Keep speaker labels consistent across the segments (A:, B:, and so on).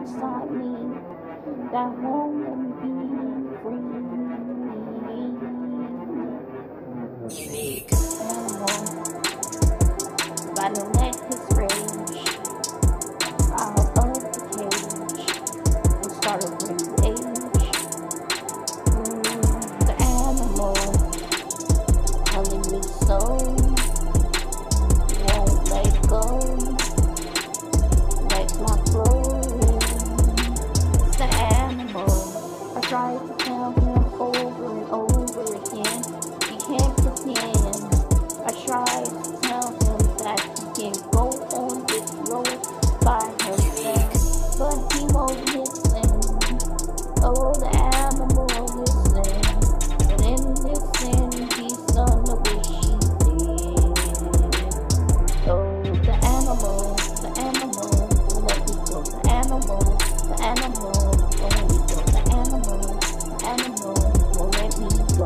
A: inside me that won't let me be free. Animal, gotta let his rage out of the cage and start a new age. The animal telling me so, won't let go. Let my flow in. It's the animal. I tried to tell him over and over again, he can't pretend. I tried to tell him that he can go on this road by himself, but he won't listen. Oh, the animal will listen, but in listen, he's gonna wish he did. Oh, the animal won't let me go. The animal won't let me go. The animal won't let me go.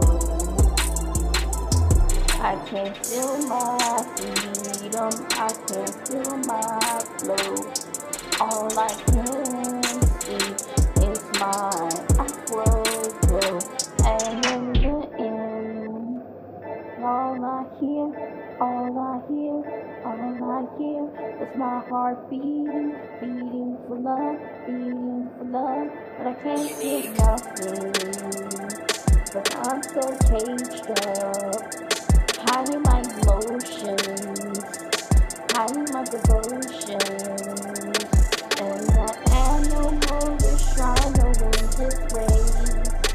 A: I can't feel my freedom, I can't feel my flow. All I can see is my afro glow. And in the end, all I hear is my heart beating for love, but I can't get nothing, 'cause I'm so caged up, hiding my emotions, hiding my devotions, and that animal is trying to win his race,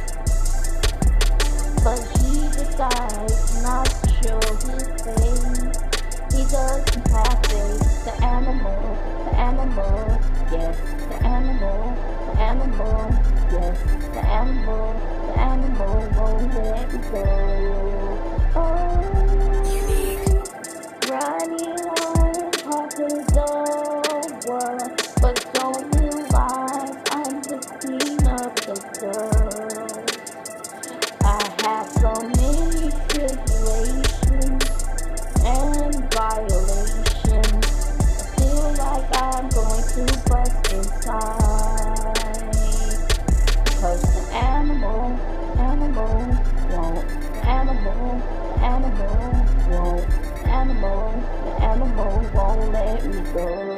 A: but he decides not to show his face. He doesn't have faith. The animal, yes, the animal, yes, the animal won't let me go. Oh, running on top of the world, but don't realize I'm the queen of the girl. I have so many tribulations and violations. I feel like I'm going to bust inside, 'cause the animal won't, the animal won't let me go.